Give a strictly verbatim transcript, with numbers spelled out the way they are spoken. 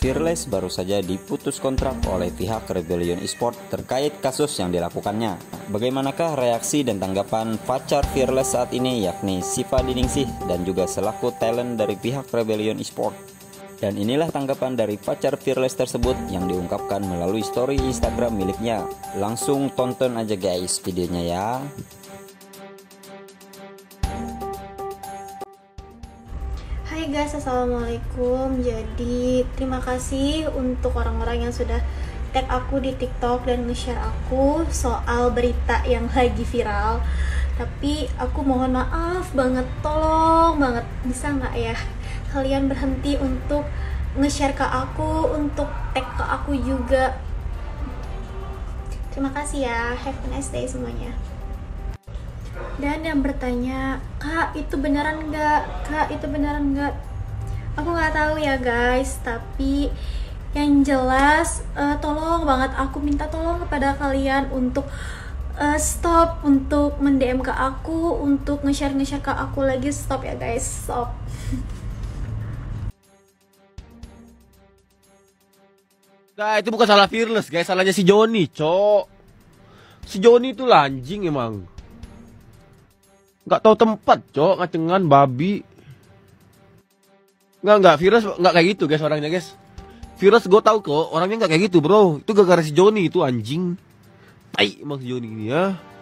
Fearless baru saja diputus kontrak oleh pihak Rebellion Esports terkait kasus yang dilakukannya. Bagaimanakah reaksi dan tanggapan pacar Fearless saat ini, yakni Syifa Diningsih dan juga selaku talent dari pihak Rebellion Esports? Dan inilah tanggapan dari pacar Fearless tersebut yang diungkapkan melalui story Instagram miliknya. Langsung tonton aja guys videonya ya. Hai guys, assalamualaikum. Jadi terima kasih untuk orang-orang yang sudah tag aku di TikTok dan nge-share aku soal berita yang lagi viral. Tapi aku mohon maaf banget, tolong banget, bisa nggak ya kalian berhenti untuk nge-share ke aku, untuk tag ke aku juga. Terima kasih ya, have a nice day semuanya. Dan yang bertanya, kak itu beneran nggak? Kak itu beneran nggak? Aku nggak tahu ya guys, tapi yang jelas uh, tolong banget, aku minta tolong kepada kalian untuk uh, stop untuk men-D M ke aku, untuk nge-share nge-share ke aku lagi. Stop ya guys, stop. Nah, itu bukan salah Fearless guys, salahnya si Joni, cok. Si Joni itu anjing emang. Nggak tahu tempat, cok, ngacengan babi. Nggak, nggak, Virus nggak kayak gitu guys orangnya guys. Virus gue tahu kok, orangnya nggak kayak gitu bro. Itu gara-gara si Joni itu anjing. Tai emang si Joni ini ya.